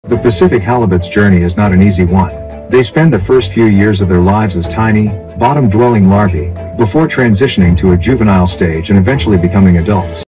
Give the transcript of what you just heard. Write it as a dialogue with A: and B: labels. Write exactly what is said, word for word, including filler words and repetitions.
A: The Pacific halibut's journey is not an easy one. They spend the first few years of their lives as tiny, bottom-dwelling larvae, before transitioning to a juvenile stage and eventually becoming adults.